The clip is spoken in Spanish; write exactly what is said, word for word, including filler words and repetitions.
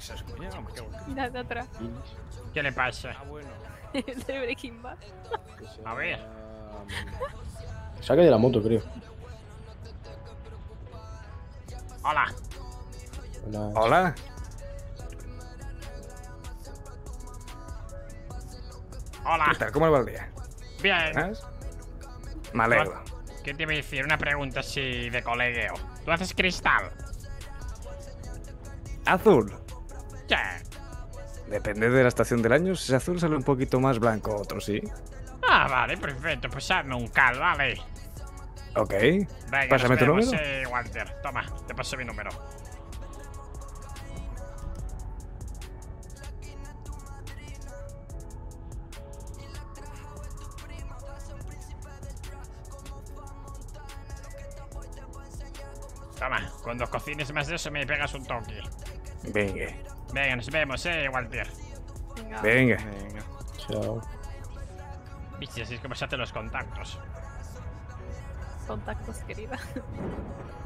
que se escucha. Mira de atrás. ¿Qué le pasa? Ah, bueno. Es de Breaking Bad. A ver. Saca de la moto, creo. Hola. Hola. Hola. Hola. ¿Qué tal? ¿Cómo va el día? Bien. ¿Más? Me alegro. ¿Qué te iba a decir? Una pregunta así de colegueo. ¿Tú haces cristal? Azul. ¿Qué? Depende de la estación del año. Si es azul sale un poquito más blanco, otro sí. Ah, vale, perfecto. Pues hazme un cal, vale. Ok. Venga, Pásame nos tu vemos, número. eh, Walter. Toma, te paso mi número. Toma, cuando cocines más de eso me pegas un toque. Venga. Venga, nos vemos, eh, Walter. Venga. Venga. Venga. Chao. Viste, así es como se hacen los contactos. Contactos, querida.